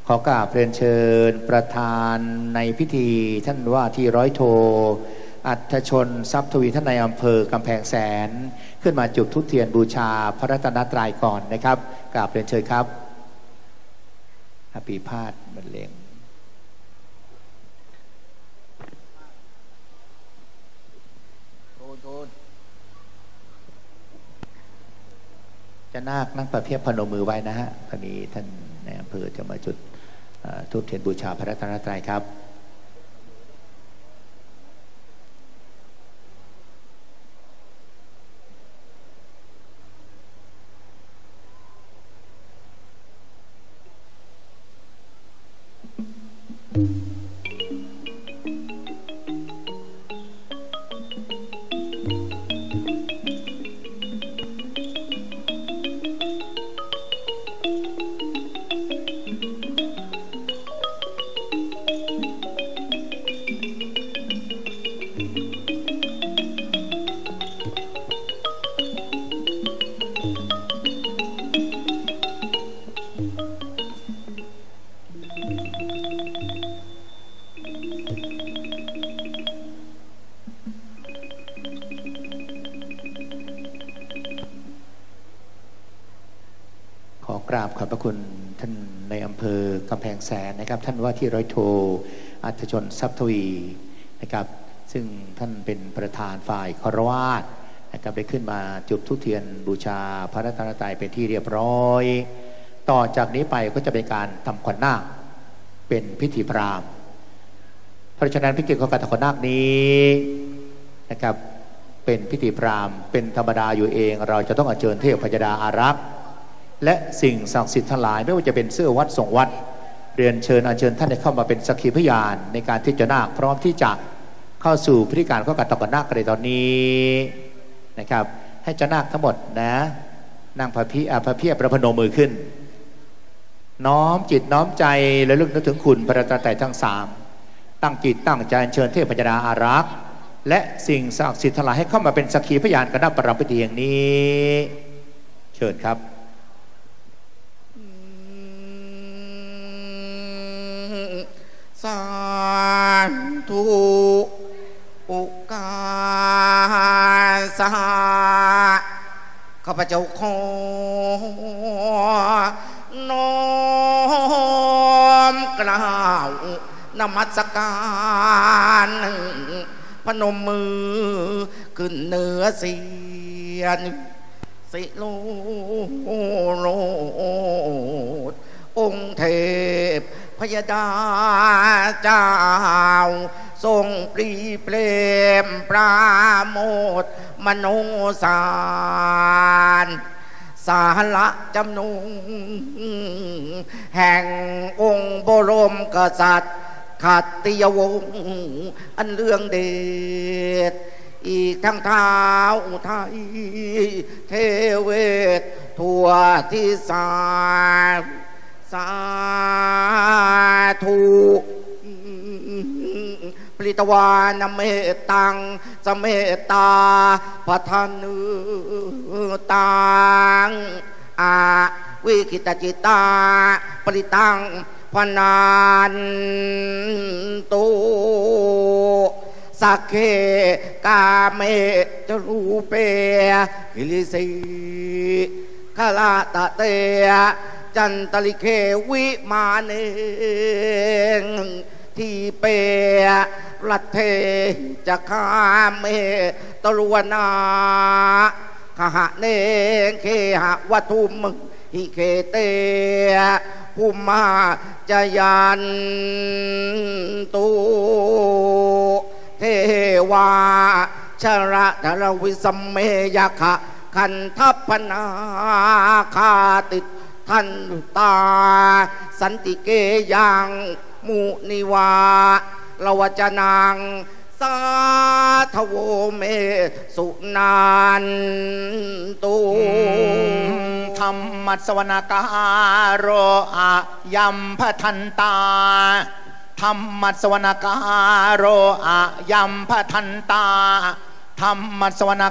ขอกราบเรียนเชิญประธานในพิธีท่านว่าที่ร้อยโทอัธชนทรัพย์ทวีท่านนายอำเภอกำแพงแสนขึ้นมาจุดธูปเทียนบูชาพระรัตนตรัยก่อนนะครับกราบเรียนเชิญครับปีพาดบรรเลงจะนาคนั่งประเภทพนมมือไว้นะฮะตอนนี้ท่านในอำเภอจะมาจุดธูปเทียนบูชาพระรัตนตรัยครับกราบขอบพระคุณท่านในอำเภอกำแพงแสนนะครับท่านว่าที่ร้อยโทอัธชนทรัพย์ทวีนะครับซึ่งท่านเป็นประธานฝ่ายคฤหัสถ์นะครับได้ขึ้นมาจุดธูปเทียนบูชาพระรัตนตรัยเป็นที่เรียบร้อยต่อจากนี้ไปก็จะเป็นการทำขวัญนาคเป็นพิธีพราหมณ์เพราะฉะนั้นพิธีของการทำขวัญนาคนี้นะครับเป็นพิธีพราหมณ์เป็นธรรมดาอยู่เองเราจะต้องอัญเชิญเทพพญาอารักษ์และสิ่งศักดิ์สิทธิ์ทั้งหลายไม่ว่าจะเป็นเสื้อวัดส่งวัดเรียนเชิญอัญเชิญท่านได้เข้ามาเป็นสักขีพยานในการที่จะนาคพร้อมที่จะเข้าสู่พิธีการของการทำขวัญนาคในตอนนี้นะครับให้เจ้านาคทั้งหมดนะนั่งพระเพียบประพนมมือขึ้นน้อมจิตน้อมใจและลึกนึกถึงคุณพระรัตนตรัยทั้งสามตั้งจิตตั้งใจอัญเชิญเทพพญาอารักษ์และสิ่งศักดิ์สิทธิ์ทั้งหลายให้เข้ามาเป็นสักขีพยานกันณประรำพิธีอย่างนี้เชิญครับสาธุอุกาสาข้าพเจ้าขอน้อมกล่าวนมัสการพนมมือขึ้นเหนือเสียนสิโลโลดองค์เทพพยดาเจ้าทรงปรีเปรมปราโมทย์มโนสารสาระจำนงแห่งองค์บรมกษัตริย์ขัตติยวงศ์อันเรื่องเดชอีกทั้งเท้าไทยเทเวศทั่วที่สาธุปริตวานเมตังสเมตาพัฒนุตังอาวิคิตจิตาปริตังพนันตุสักเคกาเมจรูเปกิลิสีคาลาตะเตจันตลิเควิมาเนงที่เปรัตเทจะคาเมตรวนาขหะเนงเคหะวัตุมหิเคเตภูมาจยันตุเทวาชระธรวิสเมยขะคันทัพพนาคาติทันตาสันติเกยังมุนิวาลวจนังสาทโวเมสุนันตุธรรมัสวนาการโรอะยัมพทันตาธรรมัสวนาการโรอะยัมพทันตาธรรมัสวนา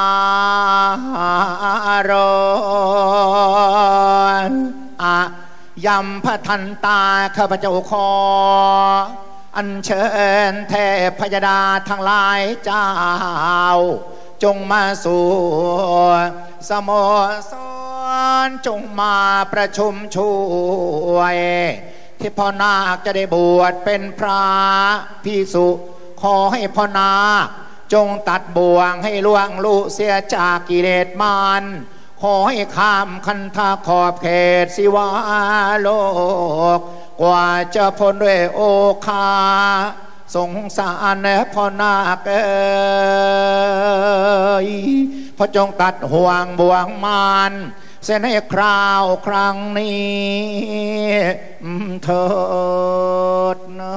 การโรอะยำพระทันตาข้าพเจ้าขออัญเชิญเทพยดาทั้งหลายเจ้าจงมาสู่สโมสรจงมาประชุมช่วยที่พ่อนาคจะได้บวชเป็นพระภิกษุขอให้พ่อนาคจงตัดบ่วงให้ล่วงลุเสียจากกิเลสมารขอให้ข้ามคันธาขอบเขตสิวาโลกกว่าจะพ้นด้วยโอคาสงสารพ่อนาคพระจงตัดห่วงบ่วงมารเส้นให้คราวครั้งนี้เถิดนะ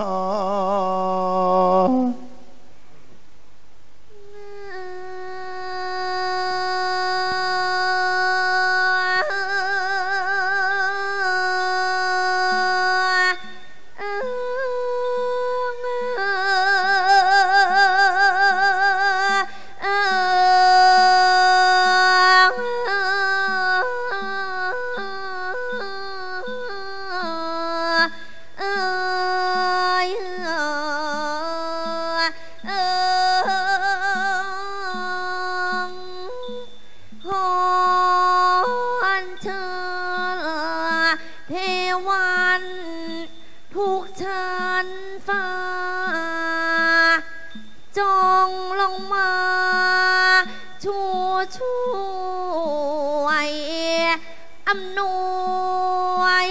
อำนวย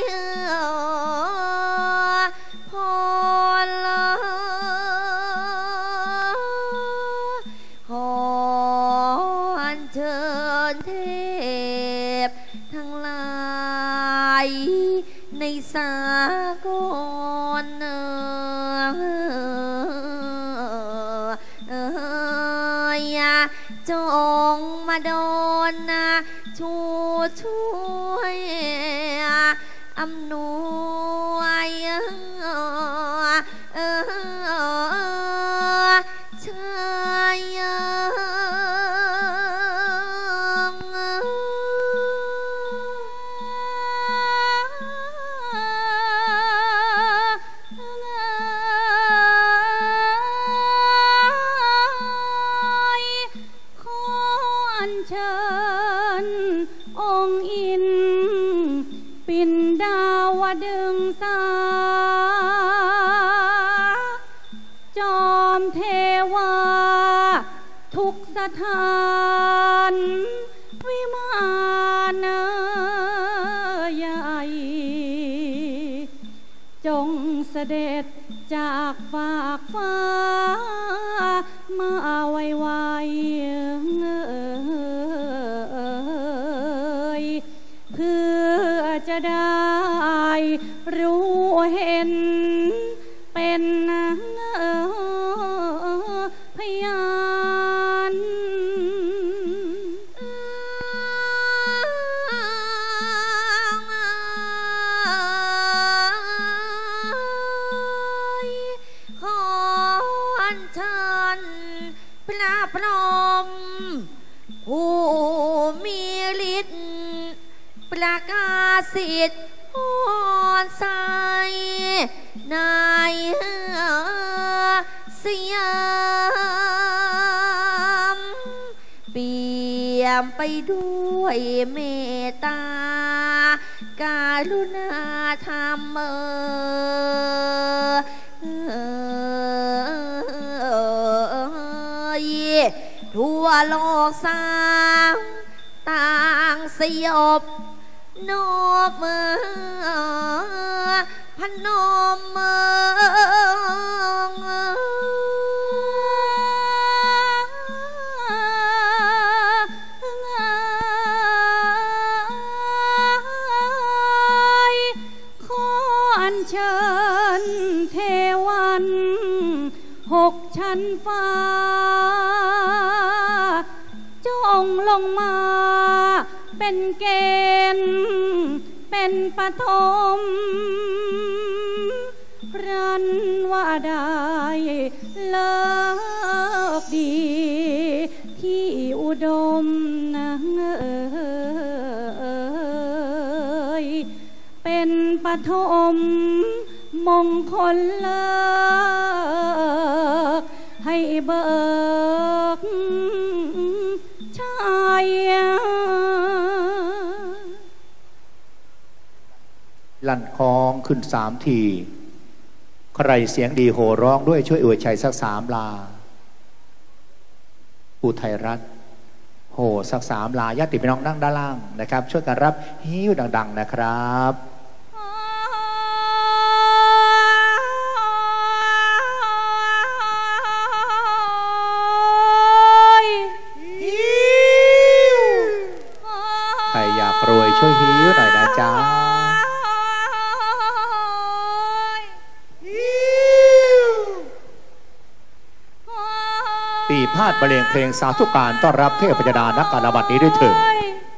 พรขออัญเชิญเทพทั้งหลายในสากลจงมาโดนช่วยอำนวยชายเชิญองค์อินปิ่นดาวดึงสาจอมเทวาทุกสถานวิมานใหญ่จงเสด็จจากฝากฟ้ามาไวเพื่อจะได้รู้เห็นเป็นพยานขออัญเชิญพระพรหมผู้มีฤทธิ์ประกาศสิทธิ์พรใสในสยามเปี่ยมไปด้วยเมตตาการุณาธรรมทั่วโลกสามต่างสยบนอบมือพนมมือขออัญเชิญเทวัน6 ชั้นฟ้าจงลงมาเป็นเกณฑ์เป็นปฐมรันว่าได้เลิกดีที่อุดมเป็นปฐมมงคลเลิกให้เบิกชัยลั่นคองขึ้น3 ทีใครเสียงดีโห่ร้องด้วยช่วยอวยชัยสัก3 ลาอุทัยรัตน์โห่สัก3 ลาญาติพี่น้องนั่งด้านล่างนะครับช่วยกันรับฮิ้วดังๆนะครับใครอยากรวยช่วยฮิ้วหน่อยนะจ๊ะปีพาดบรรเลงเพลงสาธุการต้อนรับเทพยดานักการบัตรนี้ด้วยเถิด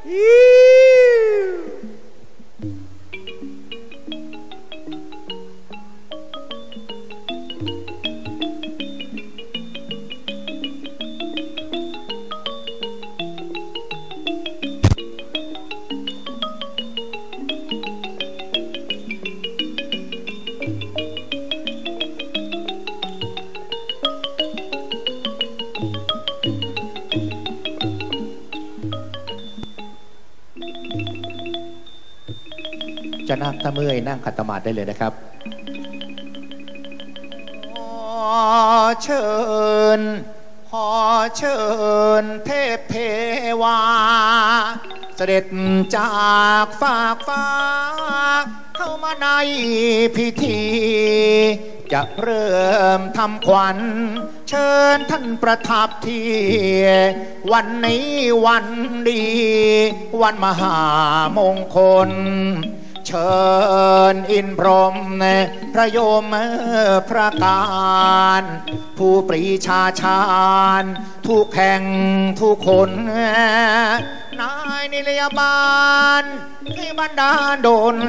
จะนั่งถ้าเมื่อยนั่งขัดสมาธิได้เลยนะครับขอเชิญเทพเทวาเสด็จจากฟากฟ้าเข้ามาในพิธีจะเริ่มทำขวัญเชิญท่านประทับที่วันนี้วันดีวันมหามงคลเชิญอินพรหมพระโยมพระการผู้ปรีชาชาญทุกแห่งทุกคนนายนิรยาบาลให้บรรดาโดน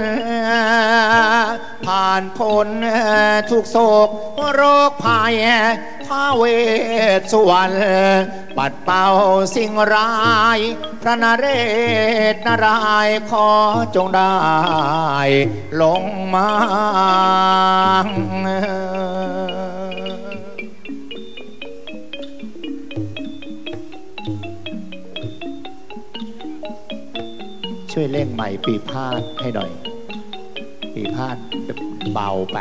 ผ่านพ้นทุกโศกโรคภัยท้าวเวสสุวรรณปัดเป่าสิ่งร้ายพระนเรศนารายขอจงได้ลงมาช่วยเร่งใหม่ปีพาดให้หน่อยปีพาดเบาไป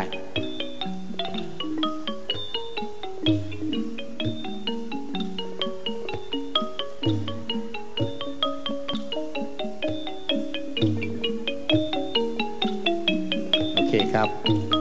โอเคครับ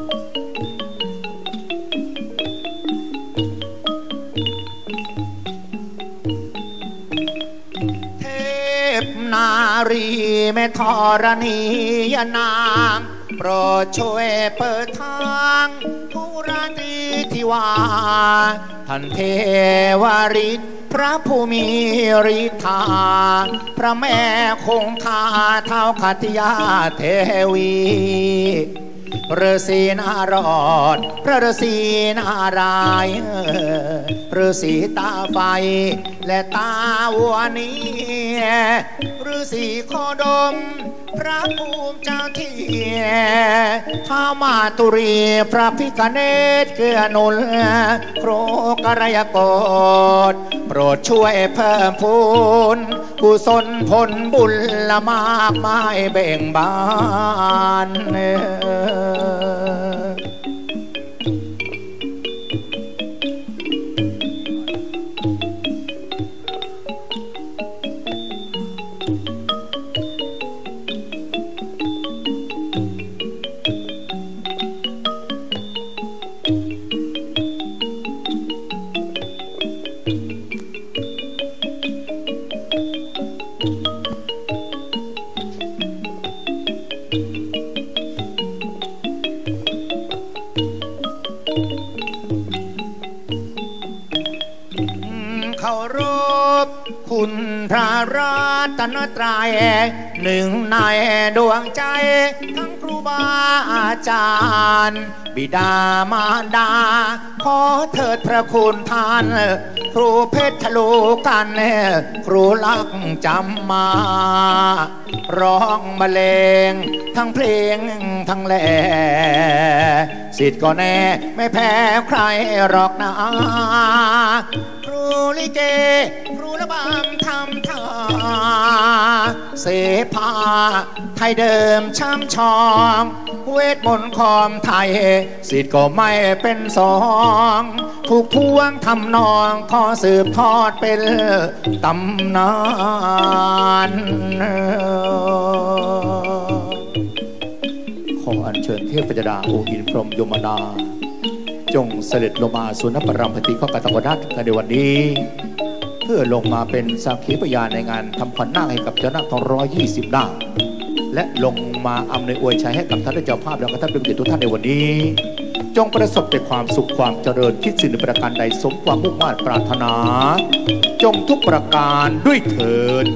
นารีแม่ธรณียนางโปรดช่วยเปิดทางทุราตรีทิวาท่านเทวฤทธิ์พระผู้มีฤทธาพระแม่คงคาเท้าคัตยาเทวีพระฤาษีนารอดพระฤาษีนารายพระฤาษีตาไฟและตาวัวนี้ฤาษีโคดมพระภูมิเจ้าที่ท้าวมาตุรีพระพิฆเนศเกื้อหนุนโครกรยโกฏโปรดช่วยเพิ่มพูนกุศลผลบุญละมากมายเบ่งบานคุณพระรัตนตรัยหนึ่งในดวงใจทั้งครูบาอาจารย์บิดามารดาขอเถิดพระคุณท่านครูเพชรทะลุกันครูลักจำมาร้องบรรเลงทั้งเพลงทั้งแหล่สิทธิ์ก็แน่ไม่แพ้ใครหรอกนะครูลิเกครูระบำทำท่าเสภาไทยเดิมช่ำชองเวทมนต์คอมไทยสิทธิ์ก็ไม่เป็นสองถูกพวงทำนองขอสืบทอดเป็นตำนานขออัญเชิญเทพยดาองค์อินพรหมยมนาจงเสด็จลงมาสู่นปรามปฏิข้อกตวนัสในวันนี้เพื่อลงมาเป็นสักขีพยานในงานทำขวัญนาคให้กับเจ้านาคทั้ง120นาคและลงมาอำนวยอวยชัยให้กับท่านเจ้าภาพและท่านดวงจิตทุกท่านในวันนี้จงประสบแต่ความสุขความเจริญคิดสิ่งประการใดสมความมุ่งมั่นปรารถนาจงทุกประการด้วยเถิด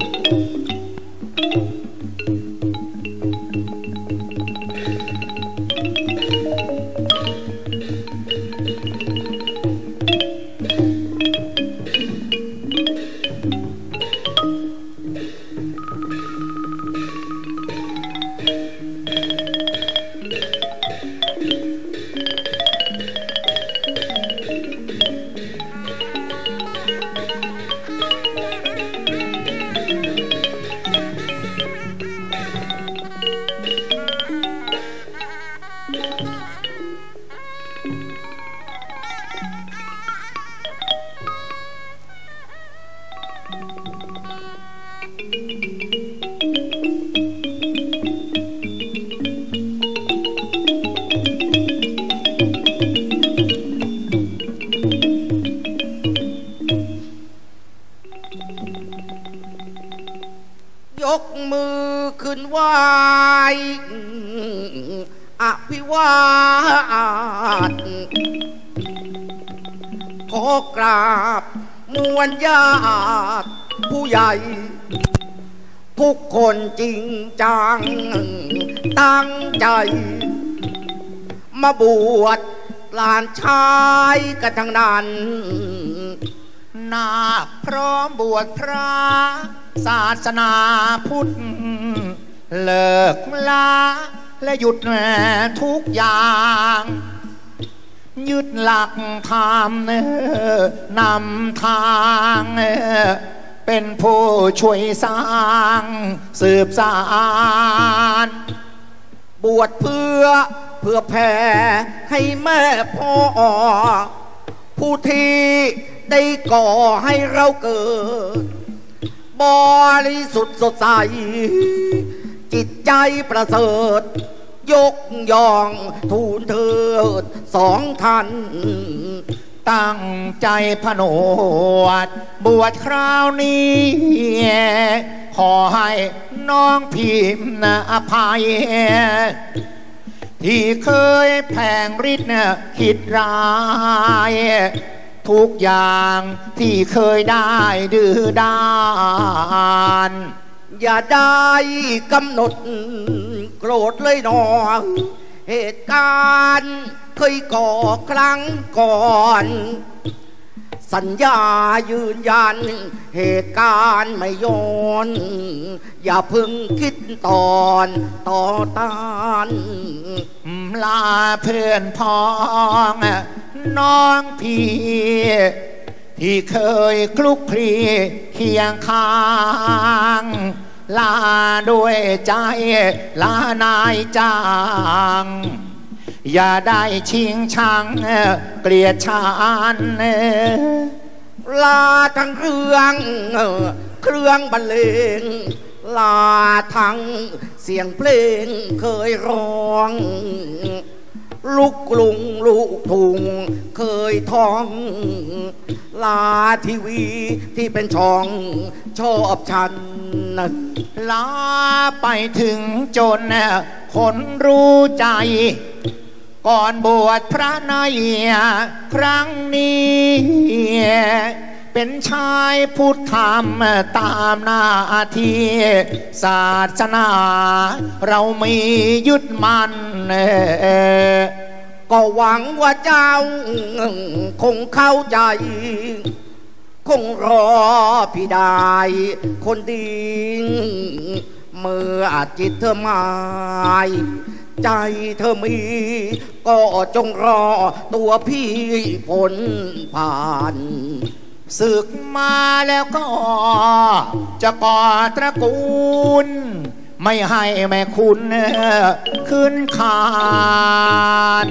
ยกมือขึ้นไหวอภิวาทขอกราบมวลญาติผู้ใหญ่ทุกคนจริงจังตั้งใจมาบวชหลานชายกันทั้งนั้นนาคพร้อมบวชพระศาสนาพุทธเลิกละและหยุดทุกอย่างยึดหลักธรรมนำทางเป็นผู้ช่วยสร้างสืบสานบวชเพื่อแผ่ให้แม่พ่อผู้ที่ได้ก่อให้เราเกิดบริสุทธิ์สดใสจิตใจประเสริฐยกย่องทูลเถิดสองท่านตั้งใจผนวดบวชคราวนี้ขอให้น้องพิมพ์อภัยที่เคยแผลงฤทธิ์คิดร้ายทุกอย่างที่เคยได้ดื้อด้านอย่าได้กำหนดโกรธเลยหนอเหตุการณ์เคยก่อครั้งก่อนสัญญายืนยันเหตุการณ์ไม่ย้อนอย่าพึ่งคิดต่อต้านลาเพื่อนพ้องน้องพี่ที่เคยคลุกคลีเคียงข้างลาด้วยใจลานายจ้างอย่าได้ชิงชังเกลียดชันลาทั้งเครื่องบรรเลงลาทั้งเสียงเพลงเคยร้องลูกกรุงลูกทุ่งเคยท่องลาทีวีที่เป็นช่องชอบฉันลาไปถึงจนคนรู้ใจก่อนบวชพระนายครั้งนี้เป็นชายพูดธรรมตามหน้าที่ศาสนาเรามียึดมั่นก็หวังว่าเจ้าคงเข้าใจคงรอพี่ได้คนดีเมื่อจิตเธอหมายใจเธอมีก็จงรอตัวพี่พ้นผ่านศึกมาแล้วก็จะก่อตระกูลไม่ให้แม่คุณขึ้นคาน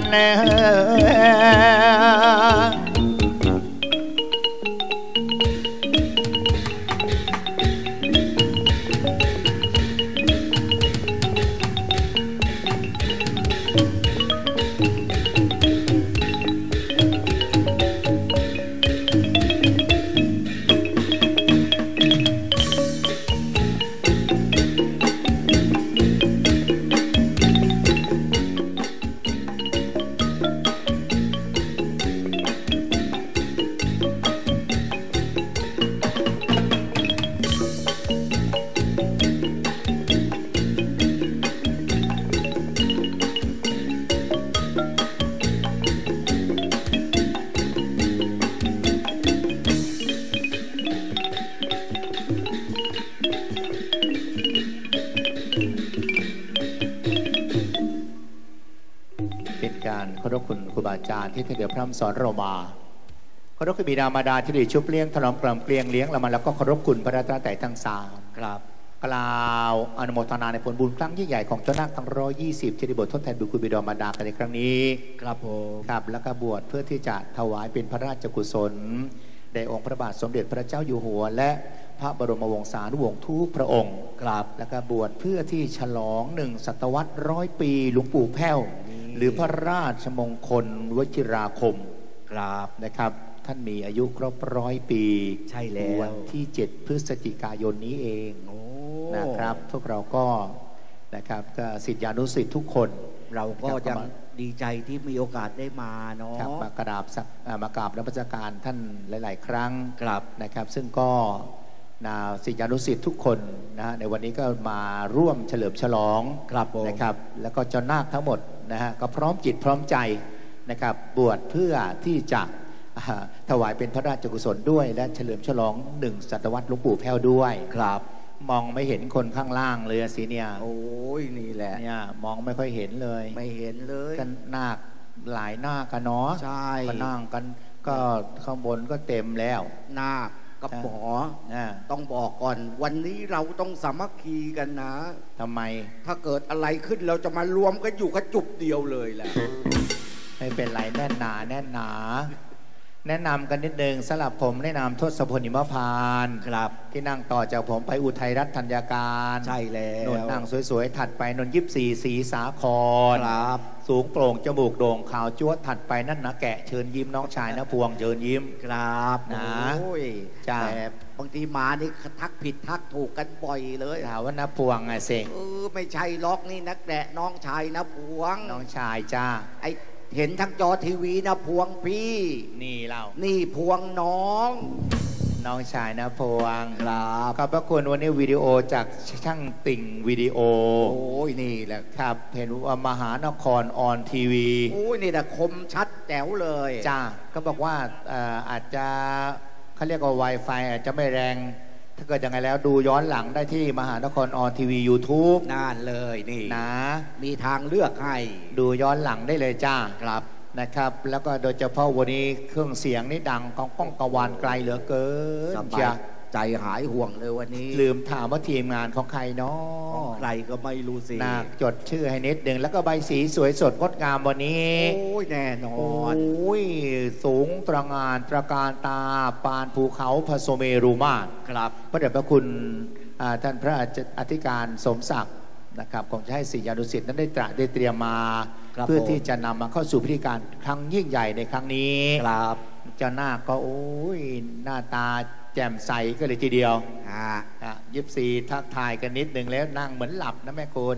ขอรบคุณครูบาอาจารย์ที่ท่านเดียวพร่ำสอนเรามาขอรบคุณบิดามารดาที่ได้ชุบเลี้ยงถนอมกล่อมเกลียงเลี้ยงเรามาแล้วก็ขอรบคุณพระรัตนตรัยทั้งสามครับกล่าวอนุโมทนาในผลบุญครั้งยิ่งใหญ่ของเจ้านาคทั้ง120ที่ได้บวชทดแทนบุญคุณบิดามารดากันในครั้งนี้ครับผมครับแล้วก็บวชเพื่อที่จะถวายเป็นพระราชกุศลแด่องค์พระบาทสมเด็จพระเจ้าอยู่หัวและพระบรมวงศานุวงศ์ทุกพระองค์ครับแล้วก็บวชเพื่อที่ฉลอง1 ศตวรรษ100 ปีหลวงปู่แพ้วหรือพระราชมงคลวชิราคมครับนะครับท่านมีอายุครบ100 ปีใช่แล้ววันที่7 พฤศจิกายนนี้เองนะครับพวกเราก็นะครับก็ศิษยานุศิษย์ทุกคนเราก็ยังดีใจที่มีโอกาสได้มาเนาะมากราบนมัสการท่านหลายๆครั้งนะครับซึ่งก็ศิษยานุศิษย์ทุกคนนะในวันนี้ก็มาร่วมเฉลิมฉลองนะครับแล้วก็เจ้านาคทั้งหมดนะฮะก็พร้อมจิตพร้อมใจนะครับบวชเพื่อที่จะถวายเป็นพระราชกุศลด้วยและเฉลิมฉลอง1 ศตวรรษหลวงปู่แพ้วด้วยครับมองไม่เห็นคนข้างล่างเลยสิเนี่ยโอ้ยนี่แหละเนี่ยมองไม่ค่อยเห็นเลยไม่เห็นเลยกันนาคหลายนาคกันเนาะใช่ก็นั่งกันก็ข้างบนก็เต็มแล้วนาคกับหมอต้องบอกก่อนวันนี้เราต้องสามัคคีกันนะทำไมถ้าเกิดอะไรขึ้นเราจะมารวมกันอยู่กระจุกเดียวเลยแหละไม่เป็นไรแน่นหนาแน่นหนาแนะนำกันนิดนึงสำหรับผมแนะนำทศพลหิมพานต์ครับที่นั่งต่อจากผมไปอุทัยรัตน์ธัญญาการใช่แล้วนนนั่งสวยๆถัดไปนน24ศรีสาครครับสูงโปร่งจมูกโด่งขาวจ้วดถัดไปนั่นนะแกะเชิญยิ้มน้องชายนะพวงเชิญยิ้มครับนะโอ้ยจ้าบางทีมานี่ทักผิดทักถูกกันบ่อยเลยถามว่านะพวงไงเสกไม่ใช่ล็อกนี่นักแกะน้องชายนะพวงน้องชายจ้าไอเห็นทั้งจอทีวีนะพวงพี่นี่เรานี่พวงน้องชายนะพวงครับขอบพระคุณวันนี้วิดีโอจากช่างติ่งวิดีโอโอ้ยนี่แหละครับเห็นว่ามหานครออนทีวีโอ้ยนี่แหละคมชัดแจ๋วเลยจ้าก็บอกว่าอาจจะเขาเรียกว่า Wi-Fi อาจจะไม่แรงถ้าเกิดยังไงแล้วดูย้อนหลังได้ที่มหานครออนทีวี YouTube นั่นเลยนี่นะมีทางเลือกให้ดูย้อนหลังได้เลยจ้าครับนะครับแล้วก็โดยเฉพาะวันนี้เครื่องเสียงนี่ดังก้องก้องกวานไกลเหลือเกินใจหายห่วงเลยวันนี้ลืมถามว่าทีมงานของใครเนาะใครก็ไม่รู้สินาจดชื่อให้นิดนึงแล้วก็ใบสีสวยสดงดงามวันนี้โอ้ยแน่นอนโอ้ยสูงตระงานตระการตาปานภูเขาพระโสเมรุมาตรครับพระเดชพระคุณท่านพระอธิการสมศักดิ์นะครับคงจะให้ศิษยานุศิษย์นั้นได้เตรียมมาเพื่อที่จะนำมาเข้าสู่พิธีการครั้งยิ่งใหญ่ในครั้งนี้ครับเจ้านาคก็โอ้ยหน้าตาแจ่มใสก็เลยทีเดียว24ทักทายกันนิดหนึ่งแล้วนั่งเหมือนหลับนะแม่คุณ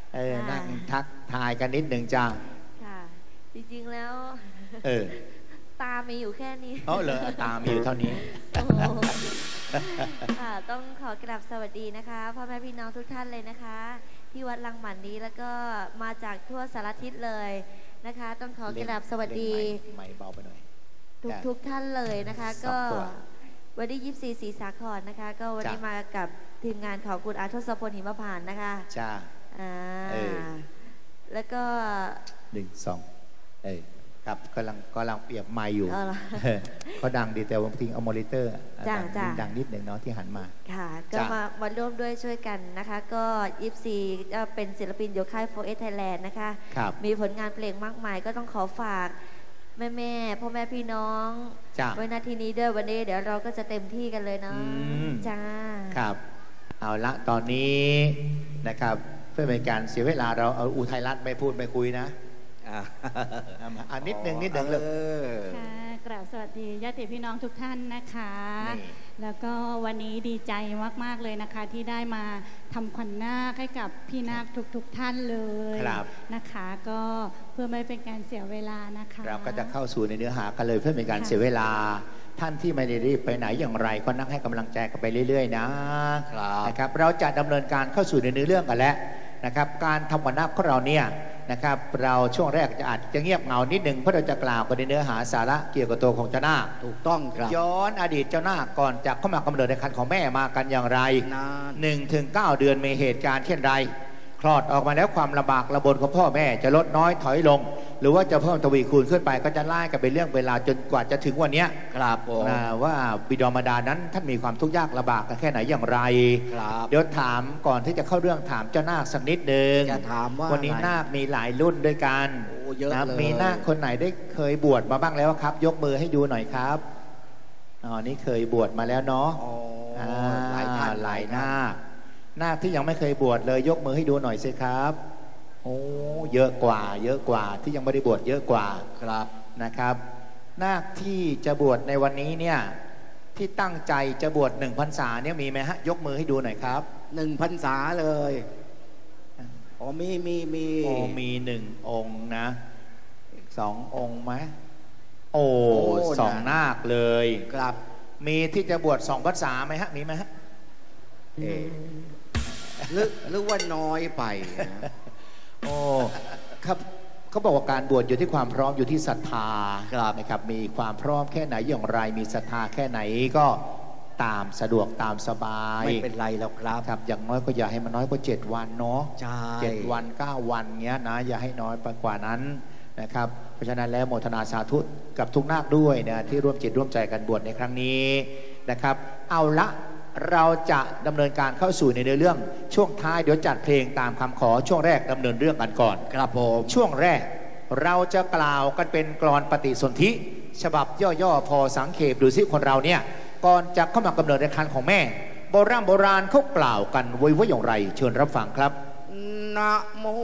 นั่งทักทายกันนิดหนึ่งจ้าค่ะจริงๆแล้วตามีอยู่แค่นี้อ๋อเหรอตามีอยู่เท่านี้ต้องขอกราบสวัสดีนะคะพ่อแม่พี่น้องทุกท่านเลยนะคะที่วัดลังหมันนี้แล้วก็มาจากทั่วสารทิศเลยนะคะต้องขอกราบสวัสดีไม่เบาไปหน่อยทุกท่านเลยนะคะก็วันที่24 ศรีสาครนะคะก็วันนี้มากับทีมงานของคุณอาทศพลหิมพานต์นะคะจ้าแล้วก็ 1 2ครับกำลังเปรียบไมค์อยู่เขาดังดีแต่บางทีเอามอนิเตอร์ดังนิดหนึ่งเนาะที่หันมาค่ะก็มาร่วมด้วยช่วยกันนะคะก็24ก็เป็นศิลปินโยค่าย 4S Thailand นะคะมีผลงานเพลงมากมายก็ต้องขอฝากแม่พ่อแม่พี่น้องไว้ณที่นี้ด้วยวันนี้เดี๋ยวเราก็จะเต็มที่กันเลยเนาะจ้าครับเอาละตอนนี้นะครับเพื่อเป็นการเสียเวลาเราเอาอุทัยรัตน์ไม่พูดไม่คุยนะนิดนึงเลยค่ะกราบสวัสดีญาติพี่น้องทุกท่านนะคะแล้วก็วันนี้ดีใจมากๆเลยนะคะที่ได้มาทำขวัญนาคให้กับพี่นาคทุกท่านเลยนะคะก็เพื่อไม่เป็นการเสียเวลานะคะเราก็จะเข้าสู่ในเนื้อหากันเลยเพื่อเป็นการเสียเวลาท่านที่ไม่ได้รีบไปไหนอย่างไรก็นั่งให้กำลังใจกันไปเรื่อยๆนะครับเราจะดำเนินการเข้าสู่ในเนื้อเรื่องกันแล้วนะครับการทำขวัญนาคของเราเนี่ยนะครับเราช่วงแรกอาจจะเงียบเหงานิดหนึ่งเพราะเราจะกล่าวกันในเนื้อหาสาระเกี่ยวกับตัวของเจ้านาคถูกต้องครับย้อนอดีตเจ้านาคก่อนจะเข้ามากำเนิดในครรภ์ของแม่มากันอย่างไร1 ถึง 9 เดือนมีเหตุการณ์เช่นไรคลอดออกมาแล้วความลำบากระบนของพ่อแม่จะลดน้อยถอยลงหรือว่าจะเพิ่มทวีคูณขึ้นไปก็จะไล่กันเป็นเรื่องเวลาจนกว่าจะถึงวันนี้ครับผมว่าบิดามารดานั้นท่านมีความทุกข์ยากลำบากกันแค่ไหนอย่างไรเดี๋ยวถามก่อนที่จะเข้าเรื่องถามเจ้านาคสักนิดนึงจะถามว่าวันนี้นาคมีหลายรุ่นด้วยกันมีนาคคนไหนได้เคยบวชมาบ้างแล้วครับยกมือให้ดูหน่อยครับนี่เคยบวชมาแล้วเนาะหลายท่านหลายนาคที่ยังไม่เคยบวชเลยยกมือให้ดูหน่อยสิครับโอ้เยอะกว่าที่ยังไม่ได้บวชเยอะกว่าครับนะครับนาคที่จะบวชในวันนี้เนี่ยที่ตั้งใจจะบวช1 พรรษาเนี่ยมีไหมฮะยกมือให้ดูหน่อยครับ 1 พรรษาเลยมี 1 องค์นะ2 องค์ไหม2 นาคเลยครับมีที่จะบวช2 พรรษาไหมฮะมีไหมฮะหรือว่าน้อยไปครับเขาบอกว่าการบวชอยู่ที่ความพร้อมอยู่ที่ศรัทธานะครับมีความพร้อมแค่ไหนอย่างไรมีศรัทธาแค่ไหนก็ตามสะดวกตามสบายไม่เป็นไรแล้วครับอย่างน้อยก็อย่าให้มันน้อยกว่า7 วันเนาะ7 วัน 9 วันเงี้ยนะอย่าให้น้อยไปกว่านั้นนะครับเพราะฉะนั้นแล้วโมทนาสาธุกับทุกนาคด้วยนะที่ร่วมจิตร่วมใจกันบวชในครั้งนี้นะครับเอาละเราจะดำเนินการเข้าสู่ในเรื่องช่วงท้ายเดี๋ยวจัดเพลงตามคำขอช่วงแรกดำเนินเรื่องกันก่อนครับผมช่วงแรกเราจะกล่าวกันเป็นกลอนปฏิสนธิฉบับย่อๆพอสังเขปดูสิคนเราเนี่ยก่อนจะเข้ามากำเนิดในครรภ์ของแม่โบราณเขากล่าวกันไว้ว่าอย่างไรเชิญรับฟังครับนะโม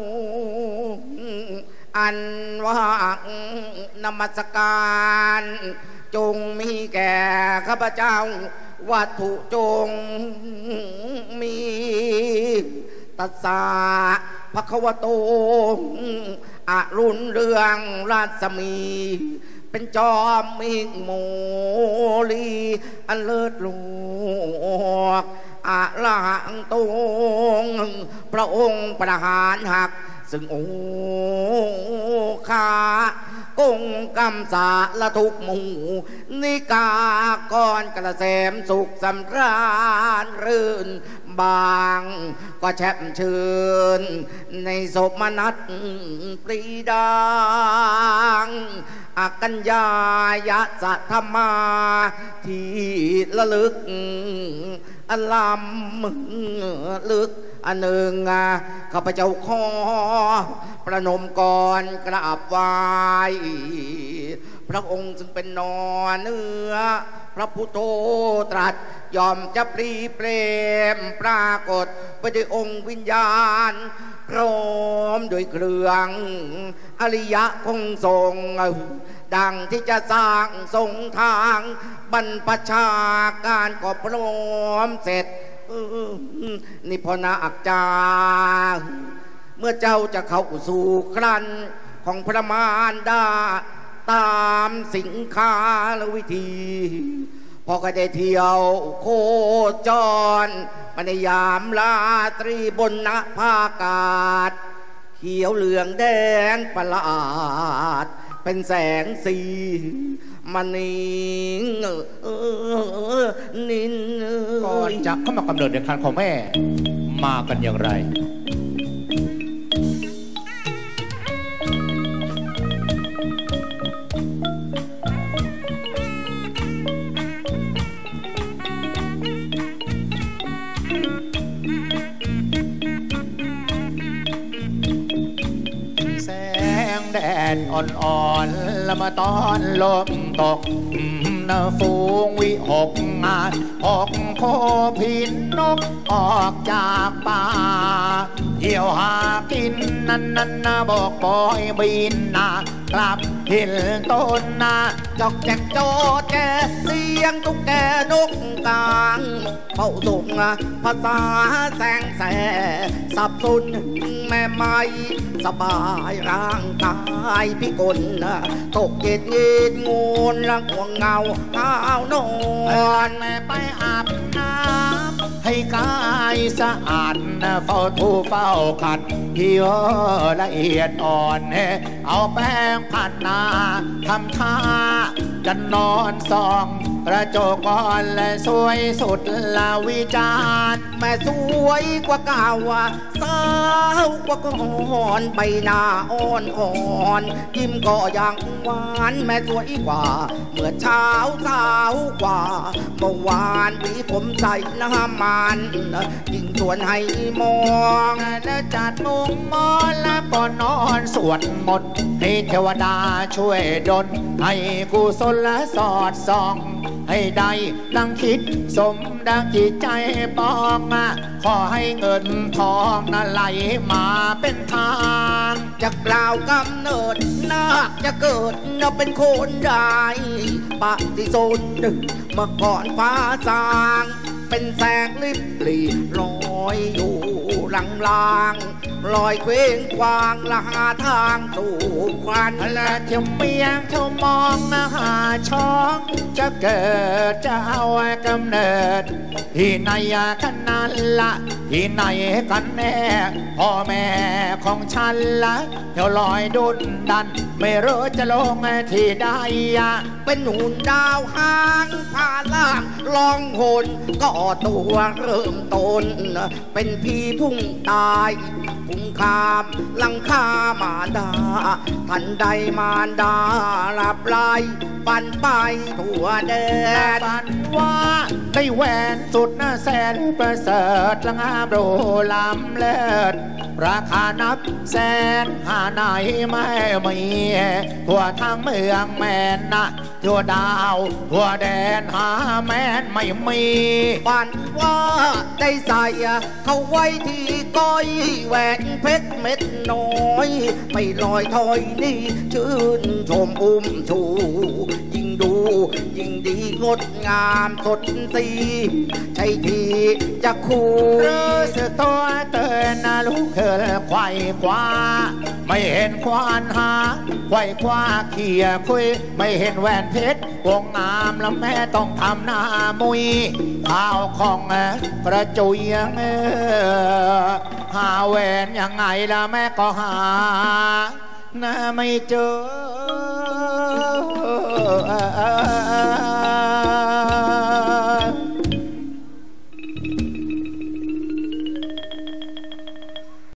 อันว่านมัสการจงมีแก่ข้าพเจ้าวัตถุจงมีตัสสะภะคะวะโตอรุณเรืองราศมีเป็นจอมมิงโมลีอันเลิศโลกอะระหังตงพระองค์ประหารหักซึ่งโอคากงกำสาละทุกหมู่นิกากรกระแสมสุขสำราญรื่นบางก็แช่มชื่นในศพมนัสปรีดางอากัญญายะสัทธมาที่ระลึกอลำลึกอันหนึ่งข้าพเจ้าขอประนมก่อนกราบไหว้พระองค์ซึ่งเป็นนอเนื้อพระพุทโธตรัสยอมจะปรีเปรมปรากฏไปด้วยองค์วิญญาณพร้อมด้วยเครื่องอริยะคงทรงดังที่จะสร้างทรงทางบรรพชาการก็พร้อมเสร็จนิพนาอักจาเมื่อเจ้าจะเข้าสู่ครันของพระมารดาตามสินค้าและวิธีพอก็ได้เที่ยวโคจรมาในยามราตรีบนนภาอากาศเขียวเหลืองแดงประหลาดเป็นแสงสีมันนิ่งนินก่อนจะเข้ามากำเนิดในครรภ์ของแม่มากันอย่างไรแดดอ่อนๆละมาตอนลมตกนาฟูงวิหกหกโคพินนกออกจากป่าเหี่ยวหากินนั่นบอกปอยบินกลับหินต้นจอกแจกโจแกเสียงตุ๊กแกนกกลางเฝ้าส่งภาษาแสงแสสับสนแม่ไม่สบายร่างกายพิกลตกเย็นงูนละห่วงเงาข้าวนอนแม่ไปอาบน้ำให้กายสะอาดเฝ้าทูเฝ้าขัดเหี่ยวละเอียดอ่อนเอาแป้งผัดหน้าทำท่าจะนอนส่องกระจกก่อนและสวยสุดละวิจารณ์แม่สวยกว่าเก่าสาวกว่าก่อนใบหน้าอ่อนยิ้มก็ยังหวานแม่สวยกว่าเมื่อเช้าสาวกว่าเมื่อวานมีผมใส่น้ำมันยิ่งชวนให้มองและจัดมุงมอนและก็นอนสวดมนต์ให้เทวดาช่วยดลให้กุศลและสอดส่องให้ได้ดังคิดสมดังจิตใจปองขอให้เงินทองไหลมาเป็นทางจะกล่าวกำเนิดนาคจะเกิดเป็นคนได้ปฏิสนธิเมื่อก่อนฟ้าสางเป็นแสงลิบหลีลอยอยู่ลางลอยเคว้งควางละหาทางสู่ควันและเที่ยวเมียงเที่ยวมองหาช่องจะเกิดจะเอากำเนิดที่ไหนกันนั่นละที่ไหนกันแน่พ่อแม่ของฉันละเที่ยวลอยดุนดันไม่รู้จะลงที่ใดเป็นหุ่นดาวหางพาล่างลองหนก็ตัวเริ่มต้นเป็นพี่พุ่งตายพุ่งข้ามลังคามารดาทันใดมารดาหลับไหลปั่นไปทั่วแดนปั่นว่าได้แหวนสุดแสนประเสริฐละงามโรลำเลิศราคานับแสนหาไหนไม่มีทั่วทั้งเมืองแม่นทั่วดาวทั่วแดนหาแม่นไม่มีปั่นว่าได้ใส่เขาไว้ที่ก้อยแหวนเพชรเม็ดน้อยไม่ลอยถอยนี่ชื่นชมชูยิ่งดูยิ่งดีงดงามสดสีใช่ทีจะคู่รู้สึกตัวเตือนลูกเธอไขว่คว้าไม่เห็นควานหาไขว่คว้าเขี่ยคุยไม่เห็นแหวนเพชรวงงามแล้วแม่ต้องทำหน้ามุยข้าวของกระจุยหาแหวนยังไงล่ะแม่ก็หาไม่เจอ